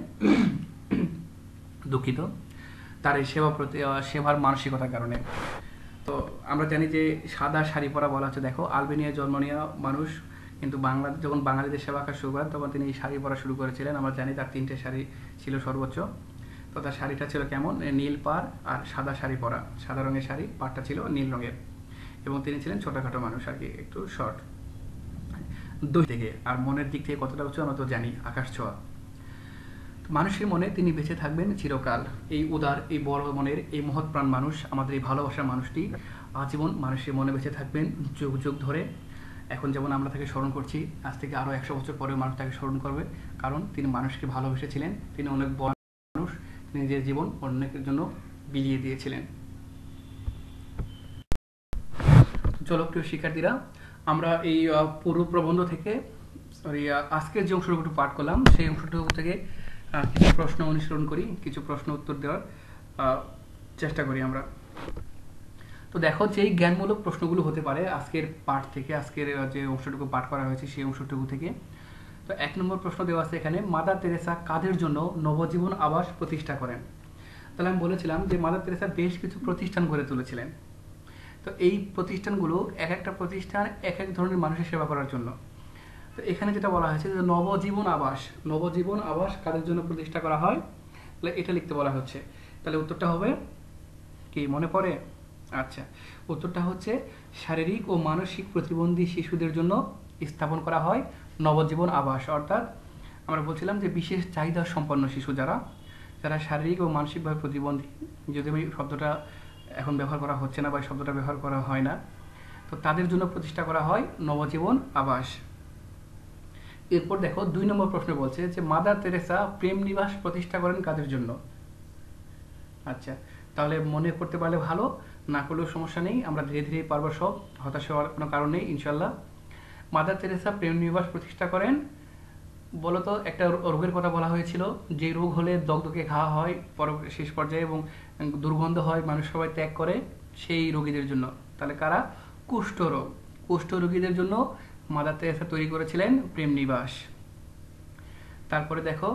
দুঃখিত, তার এই সেবা প্রতি সেবার মানসিকতার কারণে। তো আমরা জানি যে সাদা শাড়ি পরা বলা হচ্ছে, দেখো আলবেনিয়ায় জন্ম নেওয়া মানুষ, কিন্তু বাংলা যখন বাঙালিদের সেবা কাজ শুরু করেন তখন তিনি এই শাড়ি পরা শুরু করেছিলেন। আমরা জানি তার তিনটে শাড়ি ছিল সর্বোচ্চ। তো তার শাড়িটা ছিল কেমন? নীল পাড় আর সাদা শাড়ি পরা, সাদা রঙের শাড়ি, পাড়টা ছিল নীল রঙের, এবং তিনি ছিলেন ছোটখাটো মানুষ আর কি, একটু শর্ট দুই থেকে। আর মনের দিক থেকে কতটা উঁচু আমরা তো জানি, আকাশ ছোঁয়া। মানুষের মনে তিনি বেঁচে থাকবেন চিরকাল। এই উদার, এই বড় মনের, এই মহৎ প্রাণ মানুষ, আমাদের এই ভালোবাসার মানুষটি আজীবন মানুষের মনে বেঁচে থাকবেন যুগ যুগ ধরে। এখন যেমন আমরা তাকে স্মরণ করছি, আজ থেকে আরও একশো বছর পরেও মানুষ তাকে স্মরণ করবে, কারণ তিনি মানুষকে ভালোবেসেছিলেন। তিনি অনেক বড় মানুষ, তিনি নিজের জীবন অন্যের জন্য বিলিয়ে দিয়েছিলেন। চলো প্রিয় শিক্ষার্থীরা, আমরা এই পুরো প্রবন্ধ থেকে সরি আজকের যে অংশটুকু পাঠ করলাম সেই অংশটুকু থেকে কিছু প্রশ্ন অনুসরণ করি, কিছু প্রশ্ন উত্তর দেওয়ার চেষ্টা করি আমরা। তো দেখো, যেই জ্ঞানমূলক প্রশ্নগুলো হতে পারে আজকের পাঠ থেকে, আজকের যে অংশটুকু পাঠ করা হয়েছে সেই অংশটুকু থেকে। তো এক নম্বর প্রশ্ন দেওয়া আছে এখানে, মাদার তেরেসা কাদের জন্য নবজীবন আবাস প্রতিষ্ঠা করেন? তাহলে আমি বলেছিলাম যে মাদার তেরেসা বেশ কিছু প্রতিষ্ঠান গড়ে তুলেছিলেন। তো এই প্রতিষ্ঠানগুলো এক একটা প্রতিষ্ঠান এক এক ধরনের মানুষের সেবা করার জন্য। তো এখানে যেটা বলা হয়েছে যে নবজীবন আবাস, নবজীবন আবাস কাদের জন্য প্রতিষ্ঠা করা হয়, তাহলে এটা লিখতে বলা হচ্ছে। তাহলে উত্তরটা হবে কি, মনে পড়ে? আচ্ছা, উত্তরটা হচ্ছে শারীরিক ও মানসিক প্রতিবন্ধী শিশুদের জন্য স্থাপন করা হয় নবজীবন আবাস। অর্থাৎ আমরা বলছিলাম যে বিশেষ চাহিদা সম্পন্ন শিশু যারা যারা শারীরিক ও মানসিকভাবে প্রতিবন্ধী, যদি আমি শব্দটা এখন ব্যবহার করা হচ্ছে না বা শব্দটা ব্যবহার করা হয় না, তো তাদের জন্য প্রতিষ্ঠা করা হয় নবজীবন আবাস। এরপর দেখো দুই নম্বর প্রশ্ন বলছে যে মাদার তেরেসা প্রেম নিবাস প্রতিষ্ঠা করেন কাদের জন্য? আচ্ছা, তাহলে মনে করতে পারলে ভালো, না করলেও সমস্যা নেই, আমরা ধীরে ধীরে পারবো সব, হতাশ হওয়ার কোনো কারণ নেই ইনশাল্লাহ। মাদার তেরেসা প্রেম নিবাস প্রতিষ্ঠা করেন বলতো একটা রোগের কথা বলা হয়েছিল, যে রোগ হলে দগদগে খাওয়া হয় পর শেষ পর্যায়ে এবং দুর্গন্ধ হয়, মানুষ সবাই ত্যাগ করে, সেই রোগীদের জন্য। তাহলে কারা? কুষ্ঠ রোগ, কুষ্ঠ রোগীদের জন্য মাদার তেরেসা তৈরি করেছিলেন প্রেম নিবাস। তারপরে দেখো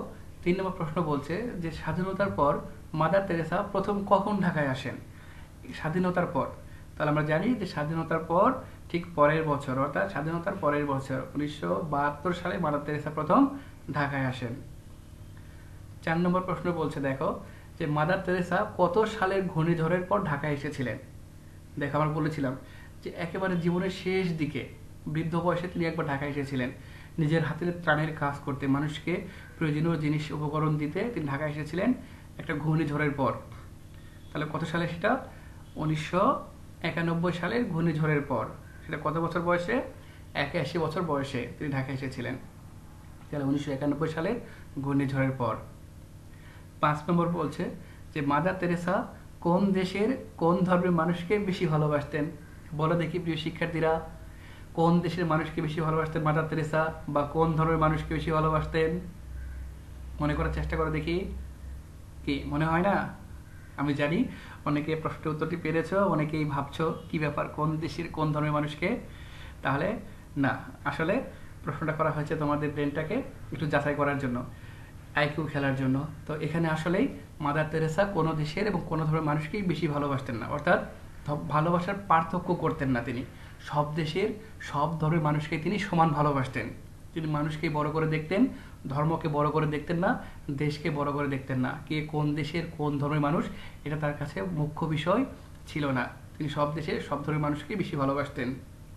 তিন নম্বর প্রশ্ন বলছে যে স্বাধীনতার পর মাদার তেরেসা প্রথম কখন ঢাকায় আসেন? স্বাধীনতার পর, তাহলে আমরা জানি যে স্বাধীনতার পর ঠিক পরের বছর, অর্থাৎ স্বাধীনতার পরের বছর উনিশশো বাহাত্তর সালে মাদার তেরেসা প্রথম ঢাকায় আসেন। চার নম্বর প্রশ্ন বলছে দেখো যে মাদার তেরেসা কত সালের ঘূর্ণিঝড়ের পর ঢাকায় এসেছিলেন? দেখো আমরা বলেছিলাম যে একেবারে জীবনের শেষ দিকে বৃদ্ধ বয়সে তিনি একবার ঢাকায় এসেছিলেন নিজের হাতের ত্রাণের কাজ করতে, মানুষকে প্রয়োজনীয় জিনিস উপকরণ দিতে তিনি ঢাকায় এসেছিলেন একটা ঘূর্ণিঝড়ের পর। তাহলে কত সালে সেটা? উনিশশো একানব্বই সালের ঘূর্ণিঝড়ের পর। সেটা কত বছর বয়সে? একাশি বছর বয়সে তিনি ঢাকায় এসেছিলেন। তাহলে উনিশশো একানব্বই সালের ঘূর্ণিঝড়ের পর। পাঁচ নম্বর বলছে যে মাদার তেরেসা কোন দেশের কোন ধর্মের মানুষকে বেশি ভালোবাসতেন? বলো দেখি প্রিয় শিক্ষার্থীরা, কোন দেশের মানুষকে বেশি ভালোবাসতেন মাদার তেরেসা, বা কোন ধর্মের মানুষকে বেশি ভালোবাসতেন? মনে করার চেষ্টা করো দেখি। কি মনে হয় না? আমি জানি অনেকে প্রশ্নের উত্তরটি পেরেছো, অনেকেই ভাবছো কি ব্যাপার, কোন দেশের কোন ধর্মের মানুষকে। তাহলে না, আসলে প্রশ্নটা করা হয়েছে তোমাদের ব্রেনটাকে একটু যাচাই করার জন্য, আইকিউ খেলার জন্য। তো এখানে আসলেই মাদার তেরেসা কোনো দেশের এবং কোনো ধরনের মানুষকেই বেশি ভালোবাসতেন না, অর্থাৎ ভালোবাসার পার্থক্য করতেন না তিনি। সব দেশের সব ধর্মের মানুষকে তিনি সমান ভালোবাসতেন। তিনি মানুষকে বড় করে দেখতেন, ধর্মকে বড় করে দেখতেন না, দেশকে বড় করে দেখতেন না। কে কোন দেশের কোন ধর্মের মানুষ এটা তার কাছে মুখ্য বিষয় ছিল না। তিনি সব দেশের সব ধর্মের মানুষকে বেশি ভালোবাসতেন।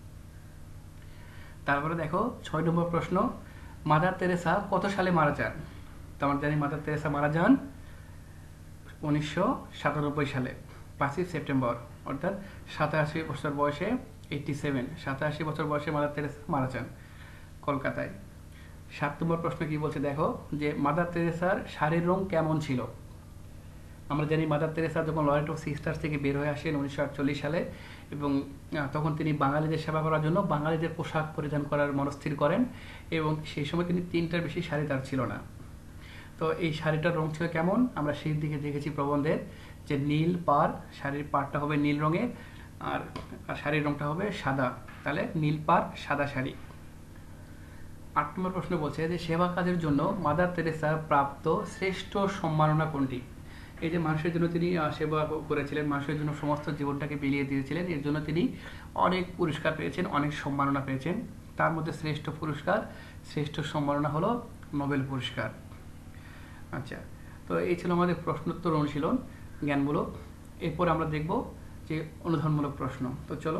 তারপরে দেখো ছয় নম্বর প্রশ্ন, মাদার তেরেসা কত সালে মারা যান? তো আমরা জানি মাদার তেরেসা মারা যান উনিশশো সাতানব্বই সালে পাঁচই সেপ্টেম্বর, অর্থাৎ সাতাশি বছর বয়সে, এইটটি সেভেন সাতাশি বছর বয়সে মাদার তেরেসা মারা যান কলকাতায়। সাত নম্বর প্রশ্ন কি বলছে দেখো যে মাদার তেরেসার শাড়ির রং কেমন ছিল? আমরা জানি মাদার তেরেসা যখন লরেট অফ সিস্টার্স থেকে বের হয়ে আসেন উনিশশো আটচল্লিশ সালে, এবং তখন তিনি বাঙালিদের সেবা করার জন্য বাঙালিদের পোশাক পরিধান করার মনস্থির করেন, এবং সেই সময় তিনি তিনটার বেশি শাড়ি তার ছিল না। তো এই শাড়িটার রং ছিল কেমন? আমরা সেই দিকে দেখেছি প্রবন্ধের যে নীল পাড়, শাড়ির পাড়টা হবে নীল রঙের, আর শাড়ির রংটা হবে সাদা। তাহলে নীল পাড় সাদা শাড়ি। আট নম্বর প্রশ্ন বলছে যে সেবা কাজের জন্য মাদার তেরেসার প্রাপ্ত শ্রেষ্ঠ সম্মাননা কোনটি? এই যে মানুষের জন্য তিনি সেবা করেছিলেন, মানুষের জন্য সমস্ত জীবনটাকে বিলিয়ে দিয়েছিলেন, এর জন্য তিনি অনেক পুরস্কার পেয়েছেন, অনেক সম্মাননা পেয়েছেন। তার মধ্যে শ্রেষ্ঠ পুরস্কার, শ্রেষ্ঠ সম্মাননা হলো নোবেল পুরস্কার। আচ্ছা, তো এই ছিল আমাদের প্রশ্নোত্তর অনুশীলন জ্ঞানমূলক। এরপর আমরা দেখব যে অনুধাবনমূলক প্রশ্ন। তো চলো,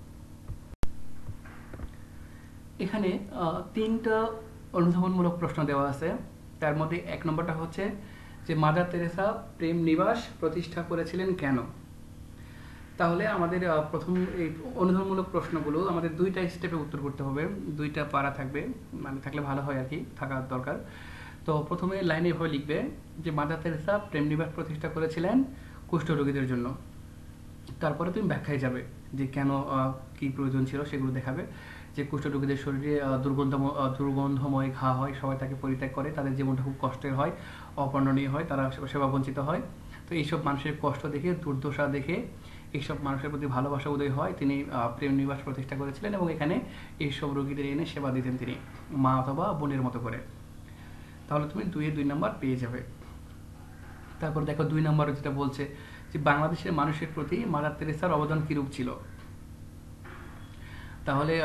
এখানে তিনটা অনুধাবনমূলক প্রশ্ন দেওয়া আছে। তার মধ্যে এক নম্বরটা হচ্ছে যে মাদার তেরেসা প্রেম নিবাস প্রতিষ্ঠা করেছিলেন কেন? তাহলে আমাদের প্রথম এই অনুধাবনমূলক প্রশ্নগুলো আমাদের দুইটা স্টেপে উত্তর করতে হবে, দুইটা পারা থাকবে, মানে থাকলে ভালো হয় আর কি, থাকা দরকার। তো প্রথমে লাইনে এভাবে লিখবে যে মাদার তেরেসা প্রেম নিবাস প্রতিষ্ঠা করেছিলেন কুষ্ঠরোগীদের জন্য। তারপরে তুমি ব্যাখ্যায় যাবে যে কেন, কি প্রয়োজন ছিল সেগুলো দেখাবে। যে কুষ্ঠরোগীদের শরীরে দুর্গন্ধ দুর্গন্ধময় ঘা হয়, সবাই তাকে পরিত্যাগ করে, তাদের জীবনটা খুব কষ্টের হয়, অবর্ণনীয় হয়, তারা সেবা বঞ্চিত হয়। তো এইসব মানুষের কষ্ট দেখে, দুর্দশা দেখে এইসব মানুষের প্রতি ভালোবাসা উদয় হয়, তিনি প্রেম নিবাস প্রতিষ্ঠা করেছিলেন, এবং এখানে এইসব রোগীদের এনে সেবা দিতেন তিনি মা অথবা বোনের মতো করে। তাহলে তুমি দুইয়ে দুই নাম্বার পেয়ে যাবে। তারপর দেখো দুই নাম্বার যেটা বলছে যে বাংলাদেশের মানুষের প্রতি মাদার তেরেসার অবদান কিরূপ ছিল। তাহলে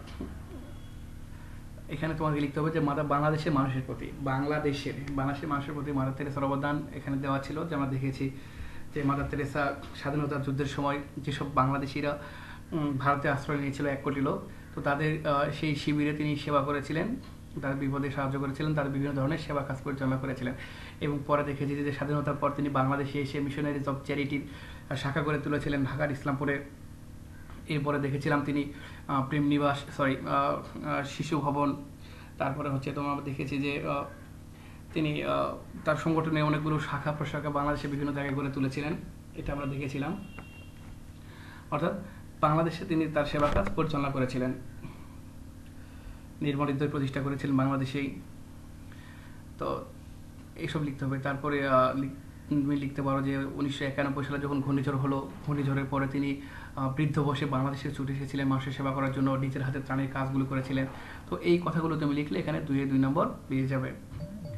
এখানে তোমাকে লিখতে হবে যে মাদার বাংলাদেশের মানুষের প্রতি, বাংলাদেশের বাংলাদেশের মানুষের প্রতি মাদার তেরেসার অবদান এখানে দেওয়া ছিল। যে আমরা দেখেছি যে মাদার তেরেসা স্বাধীনতা যুদ্ধের সময় যেসব বাংলাদেশিরা ভারতে আশ্রয় নিয়েছিল এক কোটি লোক, তো তাদের সেই শিবিরে তিনি সেবা করেছিলেন, তাদের বিপদে সাহায্য করেছিলেন, তাদের বিভিন্ন ধরনের সেবা কাজ পরিচালনা করেছিলেন। এবং পরে দেখেছি যে স্বাধীনতার পর তিনি বাংলাদেশে এসে মিশনারিজ অফ চ্যারিটির শাখা করে তুলেছিলেন ঢাকার ইসলামপুরে। এরপরে দেখেছিলাম তিনি প্রেম নিবাস, সরি শিশু ভবন, তারপরে হচ্ছে তোমার দেখেছি যে তিনি তার সংগঠনে অনেকগুলো শাখা প্রশাখা বাংলাদেশে বিভিন্ন জায়গায় গড়ে তুলেছিলেন, এটা আমরা দেখেছিলাম। অর্থাৎ বাংলাদেশে তিনি তার সেবা কাজ পরিচালনা করেছিলেন, নির্মল হৃদয় প্রতিষ্ঠা করেছিলেন বাংলাদেশেই। তো এইসব লিখতে হবে। তারপরে তুমি লিখতে পারো যে উনিশশো একানব্বই সালে যখন ঘূর্ণিঝড় হলো, ঘূর্ণিঝড়ের পরে তিনি বৃদ্ধ বয়সে বাংলাদেশে ছুটে এসেছিলেন মানুষের সেবা করার জন্য, নিজের হাতে ত্রাণের কাজগুলো করেছিলেন। তো এই কথাগুলো তুমি লিখলে এখানে দুইয়ে দুই নম্বর পেয়ে যাবে।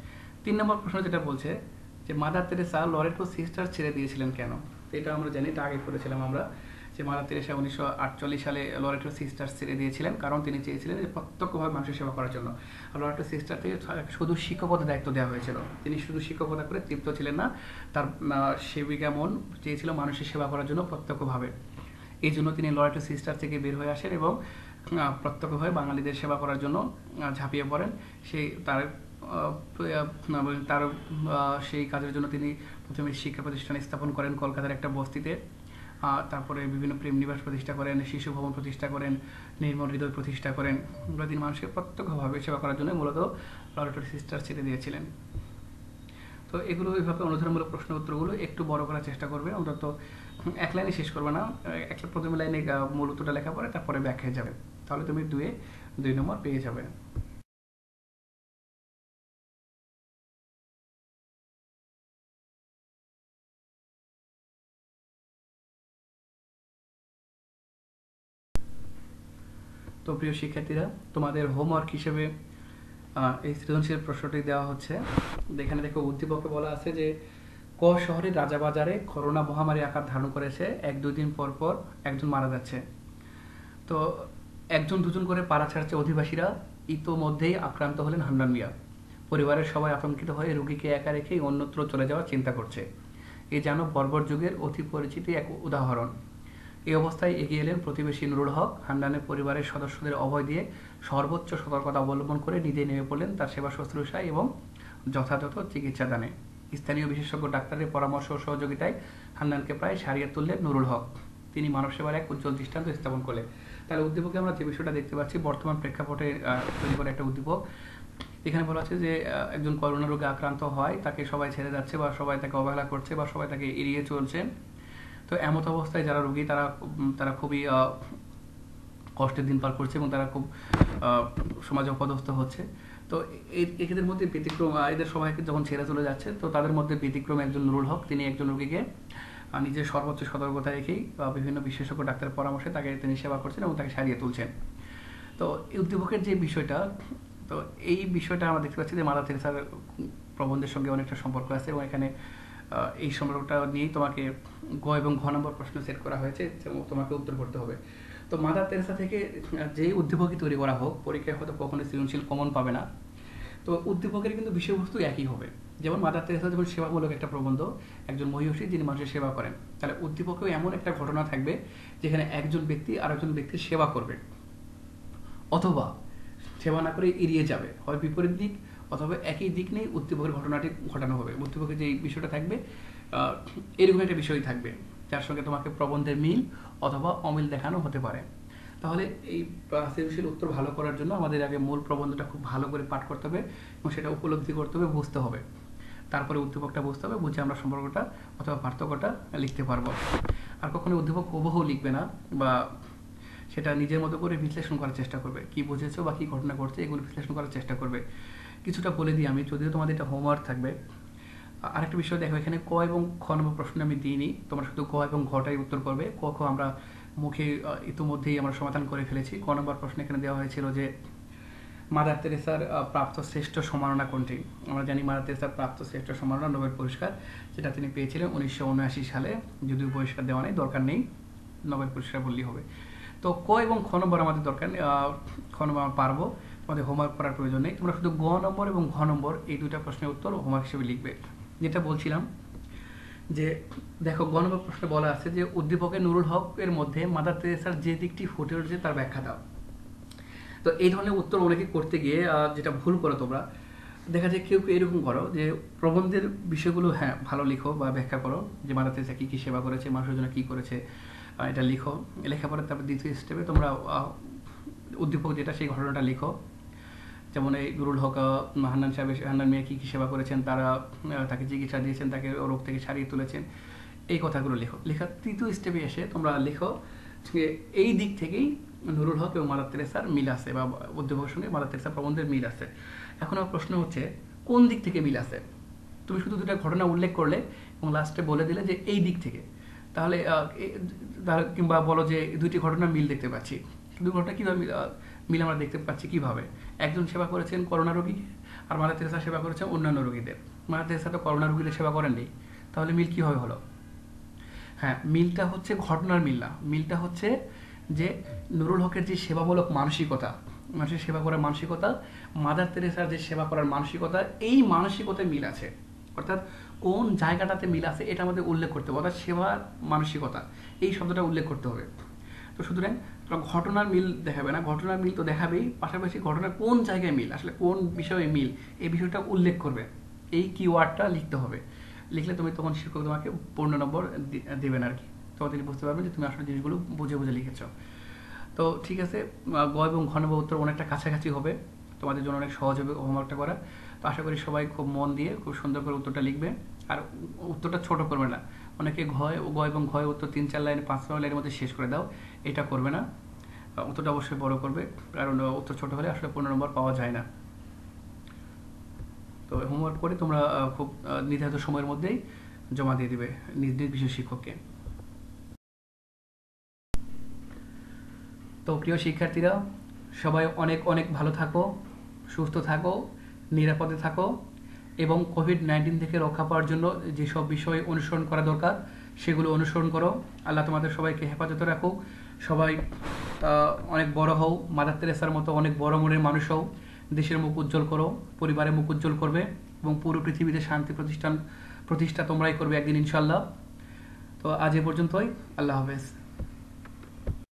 তিন নম্বর প্রশ্ন যেটা বলছে যে মাদার তেরেসা লরেটো সিস্টার ছেড়ে দিয়েছিলেন কেন? এটা আমরা জানি, এটা আগে পড়েছিলাম আমরা, যে মাদার তেরেসা উনিশশো আটচল্লিশ সালে লরেটো সিস্টার ছেড়ে দিয়েছিলেন কারণ তিনি চেয়েছিলেন যে প্রত্যক্ষভাবে মানুষের সেবা করার জন্য। আর লরেটো সিস্টার থেকে শুধু শিক্ষকতার দায়িত্ব দেওয়া হয়েছিল, তিনি শুধু শিক্ষকতা করে তৃপ্ত ছিলেন না, তার সেবিকা মন চেয়েছিল মানুষের সেবা করার জন্য প্রত্যক্ষভাবে। এই জন্য তিনি লরেটো সিস্টার থেকে বের হয়ে আসেন এবং প্রত্যক্ষভাবে বাঙালিদের সেবা করার জন্য ঝাঁপিয়ে পড়েন। সেই তার তার সেই কাজের জন্য তিনি প্রথমে শিক্ষা প্রতিষ্ঠান স্থাপন করেন কলকাতার একটা বস্তিতে, তারপরে বিভিন্ন প্রেম নিবাস প্রতিষ্ঠা করেন, শিশু ভবন প্রতিষ্ঠা করেন, নির্মল হৃদয় প্রতিষ্ঠা করেন। তিনি মানুষকে প্রত্যক্ষভাবে সেবা করার জন্য মূলত লরেটো সিস্টার ছেড়ে দিয়েছিলেন। তো এগুলো এইভাবে অনুধানমূলক প্রশ্ন উত্তরগুলো একটু বড় করার চেষ্টা করবে, অন্তত এক লাইনে শেষ করবে না, একটা প্রথম লাইনে মূল উত্তরটা লেখা পরে তারপরে ব্যাখ্যায় যাবে, তাহলে তুমি দুয়ে দুই নম্বর পেয়ে যাবে। তো প্রিয় শিক্ষার্থীরা, তোমাদের হোমওয়ার্ক হিসেবে এই সৃজনশীল প্রশ্নটি দেওয়া হচ্ছে। এখানে দেখো উদ্দীপকে বলা আছে যে ক শহরের রাজাবাজারে করোনা মহামারী আকার ধারণ করেছে, এক দুই দিন পর পর একজন মারা যাচ্ছে। তো একজন দুজন করে পাড়া ছাড়ছে অধিবাসীরা, ইতোমধ্যেই আক্রান্ত হলেন হান্নান মিয়া। পরিবারের সবাই আতঙ্কিত হয়ে রোগীকে একা রেখেই অন্যত্র চলে যাওয়ার চিন্তা করছে। এ যেন বর্বর যুগের অতি পরিচিত এক উদাহরণ। এই অবস্থায় এগিয়ে এলেন প্রতিবেশী নুরুল হক। হান্নানের পরিবারের সদস্যদের অভয় দিয়ে সর্বোচ্চ সতর্কতা অবলম্বন করে নিজেই নেমে পড়লেন তার সেবা শুশ্রূষায় এবং যথাযথ চিকিৎসা দানে। স্থানীয় বিশেষজ্ঞ ডাক্তারের পরামর্শ ও সহযোগিতায় হান্নানকে প্রায় সারিয়ে তুললেন নুরুল হক। তিনি মানব সেবার এক উজ্জ্বল দৃষ্টান্ত স্থাপন করলেন। তাহলে উদ্দীপকে আমরা যে বিষয়টা দেখতে পাচ্ছি, বর্তমান প্রেক্ষাপটে তৈরি করা একটা উদ্দীপক। এখানে বলা আছে যে একজন করোনা রোগে আক্রান্ত হয়, তাকে সবাই ছেড়ে যাচ্ছে বা সবাই তাকে অবহেলা করছে বা সবাই তাকে এড়িয়ে চলছে। তো এমত অবস্থায় যারা রোগী তারা তারা খুবই কষ্টের দিন পার করছে এবং তারা খুব সমাজে অপদস্থ হচ্ছে। তো এদের মধ্যে ব্যতিক্রম, এদের সবাইকে যখন ছেড়ে চলে যাচ্ছে, তো তাদের মধ্যে ব্যতিক্রম একজন নুরুল হক। তিনি একজন রোগীকে নিজের সর্বোচ্চ সতর্কতা রেখেই বিভিন্ন বিশেষজ্ঞ ডাক্তারের পরামর্শে তাকে তিনি সেবা করছেন এবং তাকে সারিয়ে তুলছেন। তো এই উদ্দীপকের যে বিষয়টা, তো এই বিষয়টা আমরা দেখতে পাচ্ছি যে মাদার তেরেসার প্রবন্ধের সঙ্গে অনেকটা সম্পর্ক আছে এবং এখানে এই সম্পর্কটা নিয়েই তোমাকে গ এবং ঘ নম্বর প্রশ্ন সেট করা হয়েছে, তোমাকে উত্তর করতে হবে। তো মাদার তেরেসা থেকে যেই উদ্দীপকই তৈরি করা হোক, পরীক্ষায় হয়তো কখনোই সৃজনশীল কমন পাবে না। তো উদ্দীপকের কিন্তু বিষয়বস্তু একই হবে। যেমন মাদার তেরেসা যেমন সেবামূলক একটা প্রবন্ধ, একজন মহিষী যিনি মানুষের সেবা করেন, তাহলে উদ্দীপকেও এমন একটা ঘটনা থাকবে যেখানে একজন ব্যক্তি আরেকজন ব্যক্তির সেবা করবে, অথবা সেবা না করে এড়িয়ে যাবে, হয় বিপরীত দিক অথবা একই দিক নিয়ে উদ্দীপকের ঘটনাটি ঘটানো হবে। উদ্দীপকের যে বিষয়টা থাকবে এরকম একটা বিষয় থাকবে যার সঙ্গে তোমাকে প্রবন্ধের মিল অথবা অমিল দেখানো হতে পারে। তাহলে এই সৃজনশীল উত্তর ভালো করার জন্য আমাদের আগে মূল প্রবন্ধটা খুব ভালো করে পাঠ করতে হবে এবং সেটা উপলব্ধি করতে হবে, বুঝতে হবে, তারপরে উদ্দীপকটা বুঝতে হবে, বুঝে আমরা সম্পর্কটা অথবা পার্থক্যটা লিখতে পারবো। আর কখনো উদ্দীপক হুবহু লিখবে না, বা সেটা নিজের মতো করে বিশ্লেষণ করার চেষ্টা করবে, কি বুঝেছো বা কি ঘটনা ঘটছে এগুলো বিশ্লেষণ করার চেষ্টা করবে। কিছুটা বলে দিই আমি, যদিও তোমাদের এটা হোমওয়ার্ক থাকবে। আরেকটা বিষয় দেখো, এখানে ক এবং খ নম্বর প্রশ্ন আমি দিইনি, তোমরা শুধু ক এবং ঘটাই উত্তর করবে। ক খ আমরা মুখে ইতিমধ্যেই আমরা সমাধান করে ফেলেছি। ক নম্বর প্রশ্ন এখানে দেওয়া হয়েছিল যে মাদার তেরেসার প্রাপ্ত শ্রেষ্ঠ সম্মাননা কোনটি? আমরা জানি মাদার তেরেসার প্রাপ্ত শ্রেষ্ঠ সম্মাননা নোবেল পুরস্কার, যেটা তিনি পেয়েছিলেন উনিশশো উনআশি সালে। যদিও পুরস্কার দেওয়া নেই, দরকার নেই, নোবেল পুরস্কার বললেই হবে। তো ক এবং খ নম্বর আমাদের দরকার নেই, খ নম্বর আমরা পারবো, তোমাদের হোমওয়ার্ক করার প্রয়োজন নেই। তোমরা শুধু গ নম্বর এবং ঘ নম্বর এই দুইটা প্রশ্নের উত্তর হোমওয়ার্ক হিসেবে লিখবে। যেটা বলছিলাম যে দেখো, গ নম্বর প্রশ্নে বলা আছে যে উদ্দীপকে নুরুল হকের মধ্যে মাদার তেরেসার যে দিকটি ফুটে উঠেছে তার ব্যাখ্যা দাও। তো এই ধরনের উত্তর অনেকে করতে গিয়ে যেটা ভুল করো তোমরা, দেখা যায় কেউ কেউ এরকম করো যে প্রবন্ধের বিষয়গুলো হ্যাঁ ভালো লিখো বা ব্যাখ্যা করো, যে মাদার তেরেসা কী কী সেবা করেছে, মানুষের জন্য কী করেছে, এটা লিখো। লেখাপড়ার তারপর দ্বিতীয় স্টেপে তোমরা উদ্দীপক যেটা সেই ঘটনাটা লিখো। যেমন এই নুরুল হক হান্নান সাহেব হান্নান মিয়া কী কী সেবা করেছেন, তারা তাকে চিকিৎসা দিয়েছেন, তাকে রোগ থেকে সারিয়ে তুলেছেন, এই কথাগুলো লেখো। লেখার তৃতীয় স্টেপে এসে তোমরা লেখো যে এই দিক থেকেই নুরুল হক এবং মাদার তেরেসার মিল আছে বা উদ্দীপকের সঙ্গে মাদার তেরেসার প্রবন্ধের মিল আছে। এখন আমার প্রশ্ন হচ্ছে কোন দিক থেকে মিল আছে? তুমি শুধু দুটা ঘটনা উল্লেখ করলে এবং লাস্টে বলে দিলে যে এই দিক থেকে, তাহলে কিংবা বলো যে দুইটি ঘটনা মিল দেখতে পাচ্ছি। দুই ঘটনা কীভাবে মিল আমরা দেখতে পাচ্ছি? কীভাবে? একজন সেবা করেছেন করোনা রোগীকে আর মাদার তেরেসা সেবা করেছেন অন্যান্য রোগীদের। মাদার তেরেসা তো করোনা রোগীদের সেবা করেননি, তাহলে মিল কীভাবে হলো? হ্যাঁ, মিলটা হচ্ছে ঘটনার মিল না, মিলটা হচ্ছে যে নুরুল হকের যে সেবামূলক মানসিকতা, মানুষের সেবা করার মানসিকতা, মাদার তেরেসার যে সেবা করার মানসিকতা, এই মানসিকতায় মিল আছে। অর্থাৎ কোন জায়গাটাতে মিল আছে এটা আমাদের উল্লেখ করতে হবে, অর্থাৎ সেবার মানসিকতা এই শব্দটা উল্লেখ করতে হবে। তো সুতরাং ঘটনার মিল দেখাবে না, ঘটনার মিল তো দেখাবেই, পাশাপাশি ঘটনার কোন জায়গায় মিল, আসলে কোন বিষয়ে মিল, এই বিষয়টা উল্লেখ করবে, এই কিওয়ার্ডটা লিখতে হবে। লিখলে তুমি তখন শিক্ষক তোমাকে পূর্ণ নম্বর দেবেন আর কি। তখন তিনি বুঝতে পারবেন যে তুমি আসলে জিনিসগুলো বুঝে বুঝে লিখেছ। তো ঠিক আছে, গ এবং ঘ নম্বর উত্তর অনেকটা কাছাকাছি হবে, তোমাদের জন্য অনেক সহজ হবে হোমওয়ার্কটা করা। তো আশা করি সবাই খুব মন দিয়ে খুব সুন্দর করে উত্তরটা লিখবে, আর উত্তরটা ছোট করবে না। অনেকে ঘয় গ এবং ঘয় উত্তর তিন চার লাইন পাঁচ ছয় লাইনের মধ্যে শেষ করে দাও, এটা করবে না, উত্তরটা অবশ্যই বড় করবে, কারণ উত্তর ছোট হলে আসলে পনেরো নম্বর পাওয়া যায় না। তো হোমওয়ার্ক করে তোমরা খুব নির্ধারিত সময়ের মধ্যেই জমা দিয়ে দিবে নিজ নিজ বিষয় শিক্ষককে। তো প্রিয় শিক্ষার্থীরা, সবাই অনেক অনেক ভালো থাকো, সুস্থ থাকো, নিরাপদে থাকো, এবং কোভিড নাইন্টিন থেকে রক্ষা পাওয়ার জন্য যেসব বিষয় অনুসরণ করা দরকার সেগুলো অনুসরণ করো। আল্লাহ তোমাদের সবাইকে হেফাজতে রাখুক। সবাই অনেক বড় হও, মাদার তেরেসার মতো অনেক বড় মনের মানুষ হও, দেশের মুখ উজ্জ্বল করো, পরিবারের মুখ উজ্জ্বল করবে, এবং পুরো পৃথিবীতে শান্তি প্রতিষ্ঠান প্রতিষ্ঠা তোমরাই করবে একদিন ইনশাল্লাহ। তো আজ এ পর্যন্তই, আল্লাহ হাফেজ।